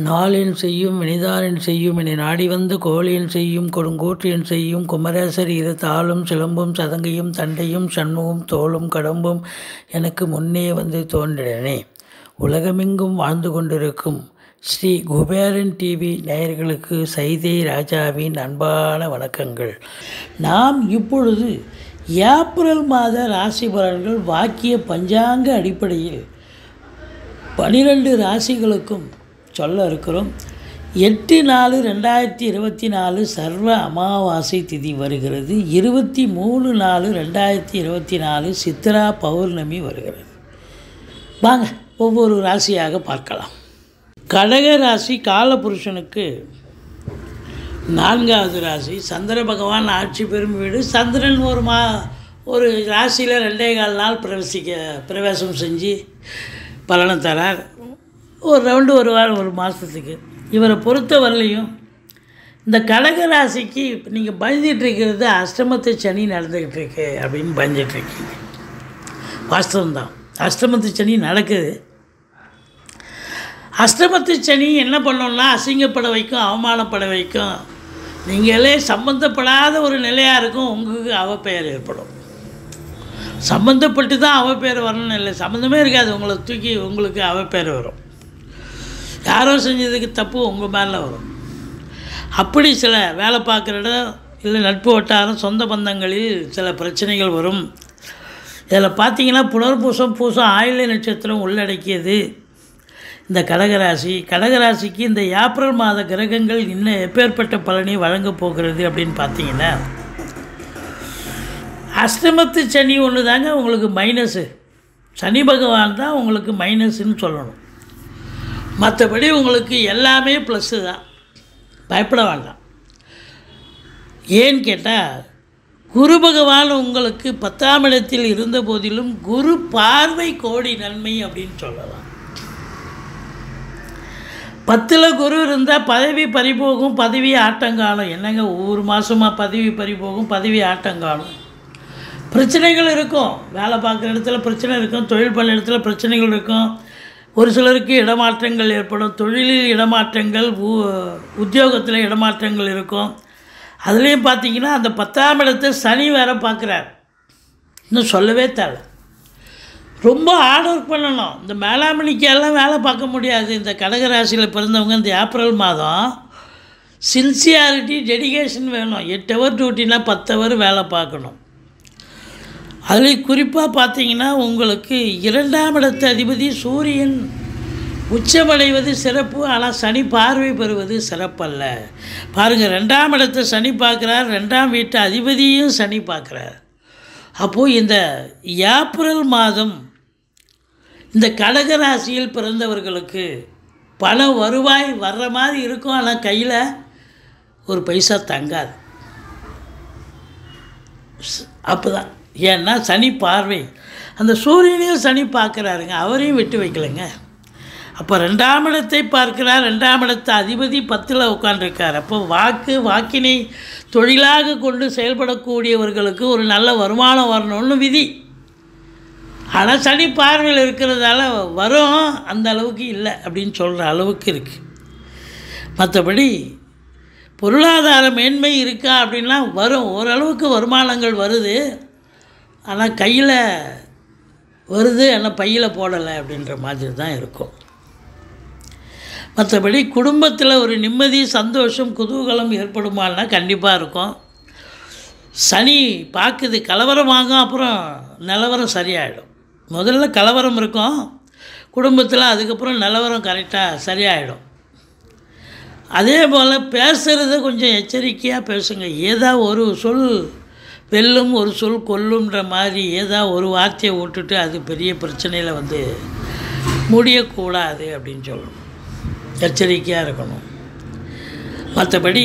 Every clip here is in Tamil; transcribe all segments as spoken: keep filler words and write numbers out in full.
நாளென் செய்யும் வினிதானென் செய்யும் என்னை நாடி வந்து கோளென் செய்யும் கொடுங்கூற்றென் செய்யும் குமரேசர் இரு தாளும் சிலம்பும் சதங்கையும் தண்டையும் சண்முகம் தோளும் கடம்பும் எனக்கு முன்னே வந்து தோன்றினே. உலகமெங்கும் வாழ்ந்து கொண்டிருக்கும் ஸ்ரீ குபேரன் டிவி நேயர்களுக்கு சைதை ராஜாவின் அன்பான வணக்கங்கள். நாம் இப்பொழுது ஏப்ரல் மாத ராசி பலன்கள் வாக்கிய பஞ்சாங்க அடிப்படையில் பனிரெண்டு ராசிகளுக்கும் சொல்ல இருக்கிறோம். எட்டு நாலு ரெண்டாயிரத்தி இருபத்தி நாலு சர்வ அமாவாசை திதி வருகிறது. இருபத்தி மூணு நாலு ரெண்டாயிரத்தி இருபத்தி நாலு சித்ரா பௌர்ணமி வருகிறது. வாங்க ஒவ்வொரு ராசியாக பார்க்கலாம். கடக ராசி காலபுருஷனுக்கு நான்காவது ராசி. சந்திர பகவான் ஆட்சி பெறும் வீடு. சந்திரன் ஒரு மா ஒரு ராசியில் ரெண்டே கால் நாள் பிரவேசிக்க பிரவேசம் செஞ்சு பலனை தரார். ஒரு ரவுண்டு ஒரு வாரம் ஒரு மாதத்துக்கு. இவரை பொறுத்த வரலையும் இந்த கடக ராசிக்கு இப்போ நீங்கள் பயந்துட்டுருக்கிறது அஷ்டமத்து சனி நடந்துக்கிட்டு இருக்கு அப்படின்னு பயந்துட்டுருக்கீங்க. வாஸ்தவம்தான், அஷ்டமத்து சனி நடக்குது. அஷ்டமத்து சனி என்ன பண்ணோம்னா அசிங்கப்பட வைக்கும், அவமானப்பட வைக்கும். நீங்களே சம்மந்தப்படாத ஒரு நிலையாக இருக்கும், உங்களுக்கு அவப்பெயர் ஏற்படும். சம்மந்தப்பட்டு தான் அவப்பெயர் வரணும்னு இல்லை, சம்மந்தமே இருக்காது, உங்களை தூக்கி உங்களுக்கு அவப்பெயர் வரும். யாரோ செஞ்சதுக்கு தப்பு உங்கள் மேலே வரும். அப்படி சில வேலை பார்க்குற இடம் இல்லை நட்பு வட்டாரம் சொந்த பந்தங்களில் சில பிரச்சனைகள் வரும். இதில் பார்த்தீங்கன்னா புனர்பூசம் பூசம் ஆயில்ய நட்சத்திரம் உள்ளடக்கியது இந்த கடகராசி. கடகராசிக்கு இந்த ஏப்ரல் மாத கிரகங்கள் இன்னும் எப்பேற்பட்ட பலனை வழங்கப் போகிறது அப்படின்னு பார்த்தீங்கன்னா அஷ்டமத்து சனி ஒன்று தாங்க உங்களுக்கு மைனஸு. சனி பகவான் தான் உங்களுக்கு மைனஸுன்னு சொல்லணும். மற்றபடி உங்களுக்கு எல்லாமே ப்ளஸ்ஸு தான், பயப்பட வேண்டாம். ஏன்னு கேட்டால் குரு பகவான் உங்களுக்கு பத்தாம் இடத்தில் இருந்த போதிலும் குரு பார்வை கோடி நன்மை அப்படின்னு சொல்லலாம். பத்தில் குரு இருந்தால் பதவி பறிபோகும், பதவி ஆட்டங்காலம். என்னங்க ஒவ்வொரு மாதமாக பதவி பறிபோகும், பதவி ஆட்டங்காலம். பிரச்சனைகள் இருக்கும், வேலை பார்க்குற இடத்துல பிரச்சனை இருக்கும், தொழில் பண்ண இடத்துல பிரச்சனைகள் இருக்கும். ஒரு சிலருக்கு இடமாற்றங்கள் ஏற்படும், தொழிலில் இடமாற்றங்கள், உத்தியோகத்தில் இடமாற்றங்கள் இருக்கும். அதுலேயும் பார்த்திங்கன்னா அந்த பத்தாம் இடத்தை சனி வேறு பார்க்குறார். இன்னும் சொல்லவே தேவை, ரொம்ப ஹார்ட் ஒர்க் பண்ணணும். இந்த மேலாமணிக்கெல்லாம் வேலை பார்க்க முடியாது. இந்த கடகராசியில் பிறந்தவங்க இந்த ஏப்ரல் மாதம் சின்சியாரிட்டி டெடிகேஷன் வேணும். எட்டு ஹவர் டியூட்டினா பத்து ஹவர் வேலை பார்க்கணும். அதில் குறிப்பாக பார்த்தீங்கன்னா உங்களுக்கு இரண்டாம் இடத்து அதிபதி சூரியன் உச்சமடைவது சிறப்பு, ஆனால் சனி பார்வை பெறுவது சிறப்பல்ல. பாருங்கள், ரெண்டாம் இடத்தை சனி பார்க்குறார், ரெண்டாம் வீட்டு அதிபதியும் சனி பார்க்குறார். அப்போது இந்த ஏப்ரல் மாதம் இந்த கடகராசியில் பிறந்தவர்களுக்கு பண வருவாய் வர்ற மாதிரி இருக்கும், ஆனால் கையில் ஒரு பைசா தங்காது. அப்போ தான் ஏன்னா சனி பார்வை, அந்த சூரியனையும் சனி பார்க்குறாருங்க, அவரையும் விட்டு வைக்கலைங்க. அப்போ ரெண்டாம் இடத்தை பார்க்குறார், ரெண்டாம் இடத்தை அதிபதி பத்தில் உட்காண்டிருக்கார். அப்போ வாக்கு வாக்கினை தொழிலாக கொண்டு செயல்படக்கூடியவர்களுக்கு ஒரு நல்ல வருமானம் வரணும்னு விதி. ஆனால் சனி பார்வையில் இருக்கிறதால வரும், அந்த அளவுக்கு இல்லை அப்படின்னு சொல்கிற அளவுக்கு இருக்குது. மற்றபடி பொருளாதார மேன்மை இருக்கா அப்படின்னா வரும், ஓரளவுக்கு வருமானங்கள் வருது, ஆனால் கையில் வருது, ஆனால் பையில் போடலை அப்படின்ற மாதிரி தான் இருக்கும். மற்றபடி குடும்பத்தில் ஒரு நிம்மதி, சந்தோஷம், குதூகலம் ஏற்படுமானா கண்டிப்பாக இருக்கும். சனி பார்க்குது, கலவரமாகும், அப்புறம் நிலவரம் சரியாயிடும். முதல்ல கலவரம் இருக்கும் குடும்பத்தில், அதுக்கப்புறம் நிலவரம் கரெக்டாக சரியாயிடும். அதே போல் பேசுகிறத கொஞ்சம் எச்சரிக்கையாக பேசுங்க. ஏதா ஒரு சொல் வெல்லும், ஒரு சொல் கொல்லுன்ற மாதிரி ஏதா ஒரு வார்த்தையை விட்டுட்டு அது பெரிய பிரச்சனையில் வந்து முடியக்கூடாது அப்படின்னு சொல்லணும். எச்சரிக்கையாக இருக்கணும். மற்றபடி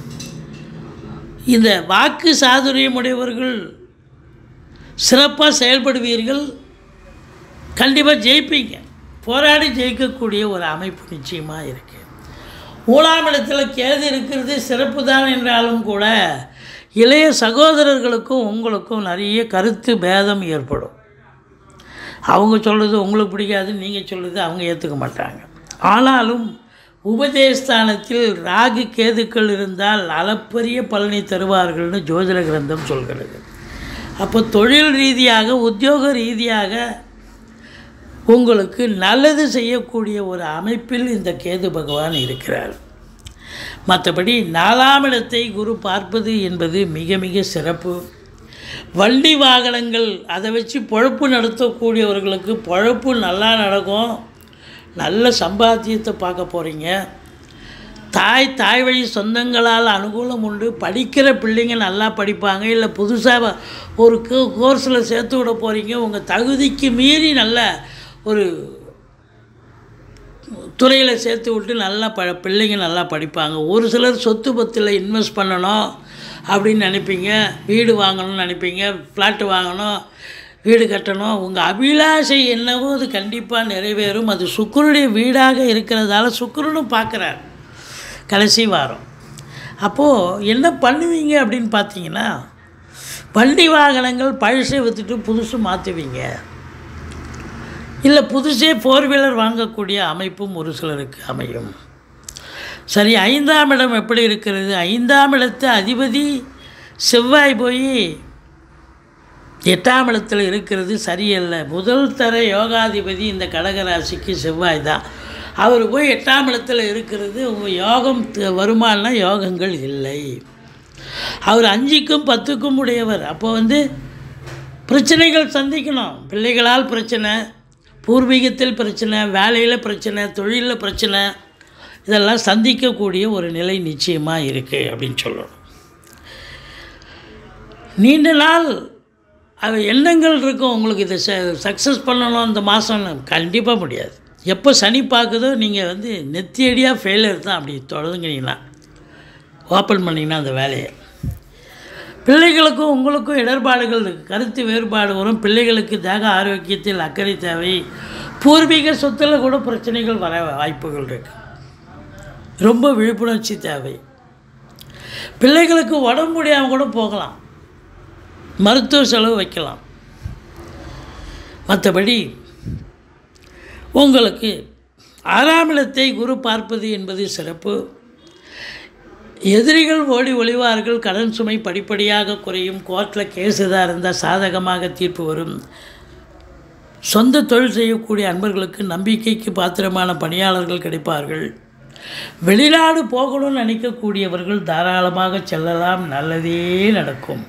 இந்த வாக்கு சாதுரியமுடையவர்கள் சிறப்பாக செயல்படுவீர்கள், கண்டிப்பாக ஜெயிப்பீங்க. போராடி ஜெயிக்கக்கூடிய ஒரு அமைப்பு நிச்சயமாக இருக்குது. மூணாம் இடத்தில் கேது இருக்கிறது சிறப்பு தான் என்றாலும் கூட இளைய சகோதரர்களுக்கும் உங்களுக்கும் நிறைய கருத்து பேதம் ஏற்படும். அவங்க சொல்கிறது உங்களுக்கு பிடிக்காது, நீங்கள் சொல்கிறது அவங்க ஏற்றுக்க மாட்டாங்க. ஆனாலும் உபஜயஸ்தானத்தில் ராகு கேதுக்கள் இருந்தால் அளப்பரிய பலனை தருவார்கள்னு ஜோதிட கிரந்தம் சொல்கிறது. அப்போ தொழில் ரீதியாக உத்தியோக ரீதியாக உங்களுக்கு நல்லது செய்யக்கூடிய ஒரு அமைப்பில் இந்த கேது பகவான் இருக்கிறார். மற்றபடி நாலாம் இடத்தை குரு பார்ப்பது என்பது மிக மிக சிறப்பு. வண்டி வாகனங்கள் அதை வச்சு பொழப்பு நடத்தக்கூடியவர்களுக்கு பொழப்பு நல்லா நடக்கும். நல்ல சம்பாத்தியத்தை பார்க்க போகிறீங்க. தாய் தாய் வழி சொந்தங்களால் அனுகூலம் உண்டு. படிக்கிற பிள்ளைங்க நல்லா படிப்பாங்க. இல்லை புதுசாக ஒரு கோர்ஸில் சேர்த்து விட போகிறீங்க. உங்கள் தகுதிக்கு மீறி நல்ல ஒரு துறையில் சேர்த்து விட்டு நல்லா ப பிள்ளைங்க நல்லா படிப்பாங்க. ஒரு சிலர் சொத்து பத்தில் இன்வெஸ்ட் பண்ணணும் அப்படின்னு நினைப்பீங்க. வீடு வாங்கணும்னு நினைப்பீங்க. ஃப்ளாட்டு வாங்கணும், வீடு கட்டணும். உங்கள் அபிலாஷை என்னவோ அது கண்டிப்பாக நிறைவேறும். அது சுக்கிரனுடைய வீடாக இருக்கிறதால சுக்கிரனும் பார்க்குறார் கடைசி வாரம். அப்போது என்ன பண்ணுவீங்க அப்படின்னு பார்த்தீங்கன்னா, வண்டி வாகனங்கள் பழசை விற்றுட்டு புதுசு மாற்றுவீங்க. இல்லை புதுசே ஃபோர் வீலர் வாங்கக்கூடிய அமைப்பும் ஒரு சிலருக்கு அமையும். சரி, ஐந்தாம் இடம் எப்படி இருக்கிறது? ஐந்தாம் இடத்து அதிபதி செவ்வாய் போய் எட்டாம் இடத்துல இருக்கிறது சரியல்ல. முதல் தர யோகாதிபதி இந்த கடகராசிக்கு செவ்வாய் தான். அவர் போய் எட்டாம் இடத்துல இருக்கிறது உங்கள் யோகம் வருமானா யோகங்கள் இல்லை. அவர் அஞ்சுக்கும் பத்துக்கும் உடையவர். அப்போ வந்து பிரச்சனைகள் சந்திக்கணும். பிள்ளைகளால் பிரச்சனை, பூர்வீகத்தில் பிரச்சனை, வேலையில் பிரச்சனை, தொழிலில் பிரச்சனை, இதெல்லாம் சந்திக்கக்கூடிய ஒரு நிலை நிச்சயமாக இருக்குது அப்படின்னு சொல்லணும். நீண்ட நாள் அது எண்ணங்கள் இருக்கும் உங்களுக்கு. இதை ச சக்ஸஸ் பண்ணணும் இந்த மாதம். கண்டிப்பாக முடியாது. எப்போ சனி பார்க்குதோ நீங்கள் வந்து நெத்தியடியாக ஃபெயிலியர் தான். அப்படி தொடங்குனீங்கன்னா ஓப்பன் பண்ணிங்கன்னா அந்த வேலையை, பிள்ளைகளுக்கும் உங்களுக்கும் இடர்பாடுகள் இருக்குது. கருத்து வேறுபாடு வரும். பிள்ளைகளுக்கு தேக ஆரோக்கியத்தில் அக்கறை தேவை. பூர்வீக சொத்தில் கூட பிரச்சனைகள் வர வாய்ப்புகள் இருக்குது. ரொம்ப விழிப்புணர்ச்சி தேவை. பிள்ளைகளுக்கு உடம்பு முடியாமல் கூட போகலாம். மருத்துவ செலவு வைக்கலாம். மற்றபடி உங்களுக்கு ஆறாம் இடத்தை குரு பார்ப்பது என்பது சிறப்பு. எதிரிகள் ஓடி ஒளிவார்கள். கடன் சுமை படிப்படியாக குறையும். கோர்ட்டில் கேஸ் எதாக இருந்தால் சாதகமாக தீர்ப்பு வரும். சொந்த தொழில் செய்யக்கூடிய அன்பர்களுக்கு நம்பிக்கைக்கு பாத்திரமான பணியாளர்கள் கிடைப்பார்கள். வெளிநாடு போகணும்னு நினைக்கக்கூடியவர்கள் தாராளமாக செல்லலாம். நல்லதே நடக்கும்.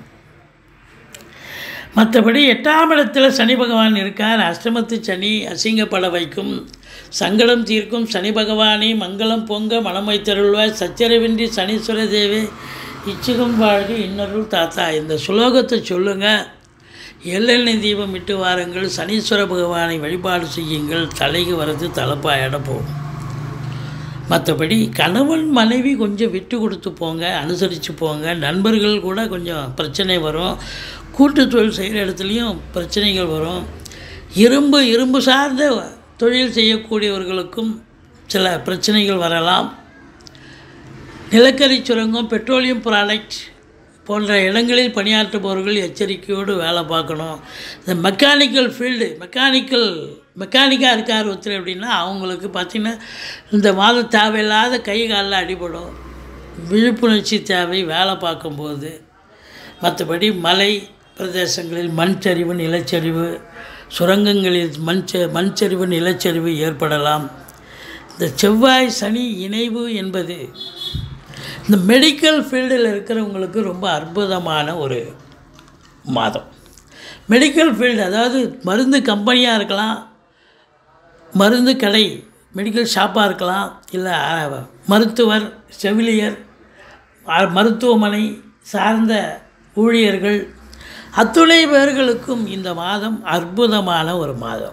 மற்றபடி எட்டாம் இடத்தில் சனி பகவான் இருக்கார். அஷ்டமத்து சனி அசிங்கப்பட வைக்கும். சங்கடம் தீர்க்கும் சனி பகவானே மங்களம் பொங்க மனம் வைத்தருள்வாய். சச்சரவின்றி சனீஸ்வர தேவே இச்சுகம் வாழ்க இன்னொருள் தாத்தா. இந்த சுலோகத்தை சொல்லுங்கள். எள்ளெண்ணெய் தீபம் விட்டு வாருங்கள். சனீஸ்வர பகவானை வழிபாடு செய்யுங்கள். தலைக்கு வரது தலைப்பாயிட போகும். மற்றபடி கணவன் மனைவி கொஞ்சம் விட்டு கொடுத்து போங்க, அனுசரித்து போங்க. நண்பர்கள் கூட கொஞ்சம் பிரச்சனை வரும். கூட்டு தொழில் செய்கிற இடத்துலையும் பிரச்சனைகள் வரும். இரும்பு இரும்பு சார்ந்த தொழில் செய்யக்கூடியவர்களுக்கும் சில பிரச்சனைகள் வரலாம். நிலக்கரி சுரங்கம், பெட்ரோலியம் ப்ராடக்ட் போன்ற இடங்களில் பணியாற்றுபவர்கள் எச்சரிக்கையோடு வேலை பார்க்கணும். இந்த மெக்கானிக்கல் ஃபீல்டு மெக்கானிக்கல் மெக்கானிக்காக இருக்கார் ஒருத்தர் அப்படின்னா அவங்களுக்கு பார்த்திங்கன்னா இந்த மாதம் தேவையில்லாத கை காலில் அடிபடும். விழிப்புணர்ச்சி தேவை வேலை பார்க்கும்போது. மற்றபடி மலை பிரதேசங்களில் மண் சரிவு, நிலச்சரிவு, சுரங்கங்களில் மண் ச மண் சரிவு, நிலச்சரிவு ஏற்படலாம். இந்த செவ்வாய் சனி இணைவு என்பது இந்த மெடிக்கல் ஃபீல்டில் இருக்கிறவங்களுக்கு ரொம்ப அற்புதமான ஒரு மாதம். மெடிக்கல் ஃபீல்டு அதாவது மருந்து கம்பெனியாக இருக்கலாம், மருந்து கடை மெடிக்கல் ஷாப்பாக இருக்கலாம், இல்லை மருத்துவர், செவிலியர், மருத்துவமனை சார்ந்த ஊழியர்கள், அத்துணை பேர்களுக்கும் இந்த மாதம் அற்புதமான ஒரு மாதம்.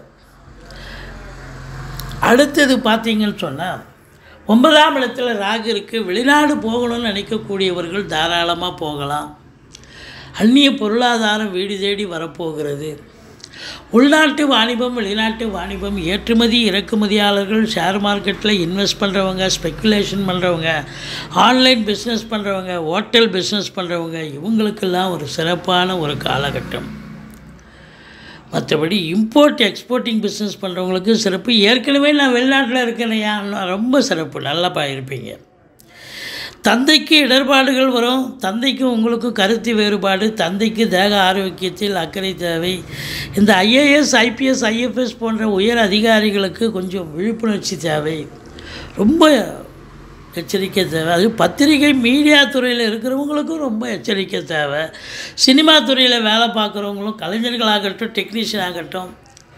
அடுத்தது பார்த்தீங்கன்னு சொன்னால் ஒன்பதாம் இடத்துல ராகு இருக்குது. வெளிநாடு போகணும்னு நினைக்கக்கூடியவர்கள் தாராளமாக போகலாம். அந்நிய பொருளாதாரம் வீடு தேடி வரப்போகிறது. உள்நாட்டு வாணிபம், வெளிநாட்டு வாணிபம், ஏற்றுமதி இறக்குமதியாளர்கள், ஷேர் மார்க்கெட்டில் இன்வெஸ்ட் பண்ணுறவங்க, ஸ்பெக்குலேஷன் பண்ணுறவங்க, ஆன்லைன் பிஸ்னஸ் பண்ணுறவங்க, ஹோட்டல் பிஸ்னஸ் பண்ணுறவங்க, இவங்களுக்கெல்லாம் ஒரு சிறப்பான ஒரு காலகட்டம். மற்றபடி இம்போர்ட் எக்ஸ்போர்ட்டிங் பிஸ்னஸ் பண்ணுறவங்களுக்கு சிறப்பு. ஏற்கனவே நான் வெளிநாட்டில் இருக்கிறேயா, ரொம்ப சிறப்பு, நல்லா இருப்பீங்க. தந்தைக்கு இடர்பாடுகள் வரும். தந்தைக்கும் உங்களுக்கும் கருத்து வேறுபாடு. தந்தைக்கு தேக ஆரோக்கியத்தில் அக்கறை தேவை. இந்த ஐஏஎஸ் ஐபிஎஸ் ஐஎஃப்எஸ் போன்ற உயர் அதிகாரிகளுக்கு கொஞ்சம் விழிப்புணர்ச்சி தேவை, ரொம்ப எச்சரிக்கை தேவை. அது பத்திரிகை மீடியா துறையில் இருக்கிறவங்களுக்கும் ரொம்ப எச்சரிக்கை தேவை. சினிமா துறையில் வேலை பார்க்குறவங்களும், கலைஞர்களாகட்டும் டெக்னீஷியன் ஆகட்டும்,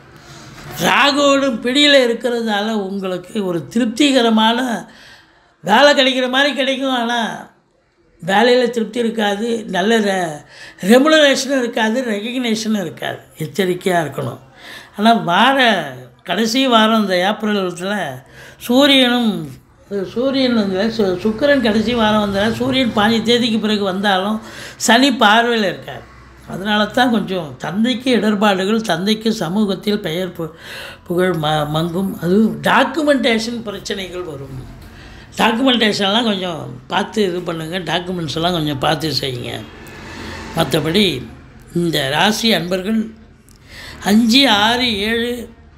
ராகுவோடும் பிடியில் இருக்கிறதால உங்களுக்கு ஒரு திருப்திகரமான வேலை கிடைக்கிற மாதிரி கிடைக்கும். ஆனால் வேலையில் திருப்தி இருக்காது, நல்ல ரெ ரெமுனரேஷனும் இருக்காது, ரெகக்னேஷனும் இருக்காது. எச்சரிக்கையாக இருக்கணும். ஆனால் வார கடைசி வாரம் இந்த ஏப்ரல் சூரியனும் சூரியன் வந்து சு சுக்கிரன் கடைசி வாரம் வந்தால் சூரியன் பாஞ்சு தேதிக்கு பிறகு வந்தாலும் சனி பார்வையில் இருக்கார். அதனால தான் கொஞ்சம் தந்தைக்கு இடர்பாடுகள், தந்தைக்கு சமூகத்தில் பெயர் பு புகழ் ம மங்கும். அதுவும் டாக்குமெண்டேஷன் பிரச்சனைகள் வரும். டாக்குமெண்டேஷன்லாம் கொஞ்சம் பார்த்து இது பண்ணுங்கள். டாக்குமெண்ட்ஸ் எல்லாம் கொஞ்சம் பார்த்து செய்யுங்க. மற்றபடி இந்த ராசி அன்பர்கள் அஞ்சு ஆறு ஏழு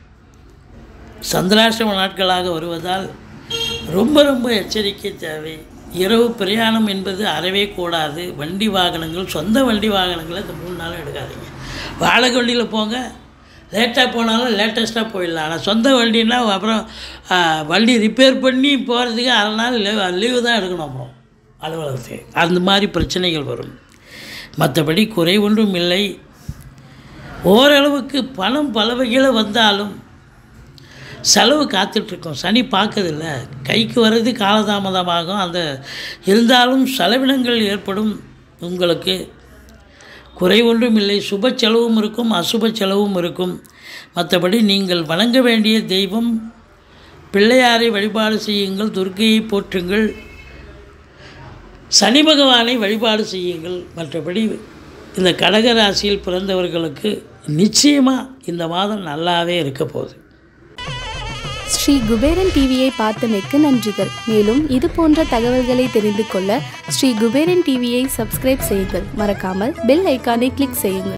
சந்திராஷ்டம நாட்களாக வருவதால் ரொம்ப ரொம்ப எச்சரிக்கை தேவை. இரவு பிரயாணம் என்பது அறவே கூடாது. வண்டி வாகனங்கள், சொந்த வண்டி வாகனங்களை இந்த மூணு நாளும் எடுக்காதீங்க. வாடகை வண்டியில் போங்க, லேட்டாக போனாலும் லேட்டஸ்ட்டாக போயிடலாம். ஆனால் சொந்த வண்டின்னா அப்புறம் வண்டி ரிப்பேர் பண்ணி போகிறதுக்கு அரை நாள் லீவ் லீவு தான் எடுக்கணும் அப்புறம் அலுவலகத்துக்கு. அந்த மாதிரி பிரச்சனைகள் வரும். மற்றபடி குறை ஒன்றும் இல்லை. ஓரளவுக்கு பணம் பல வகையில் வந்தாலும் செலவு காத்துட்ருக்கோம். சனி பார்க்கறதில்ல, கைக்கு வர்றது காலதாமதமாகும். அந்த இருந்தாலும் செலவினங்கள் ஏற்படும். உங்களுக்கு குறை ஒன்றும் இல்லை. சுப செலவும் இருக்கும், அசுப செலவும் இருக்கும். மற்றபடி நீங்கள் வணங்க வேண்டிய தெய்வம் பிள்ளையாரை வழிபாடு செய்யுங்கள், துர்க்கையை போற்றுங்கள், சனி பகவானை வழிபாடு செய்யுங்கள். மற்றபடி இந்த கடகராசியில் பிறந்தவர்களுக்கு நிச்சயமாக இந்த மாதம் நல்லாவே இருக்க போகுது. ஸ்ரீ குபேரன் டிவியை பார்த்தமைக்கு நன்றிகள். மேலும் இது போன்ற தகவல்களை தெரிந்து கொள்ள ஸ்ரீ குபேரன் டிவியை சப்ஸ்கிரைப் செய்யுங்கள். மறக்காமல் பெல் ஐக்கானை கிளிக் செய்யுங்கள்.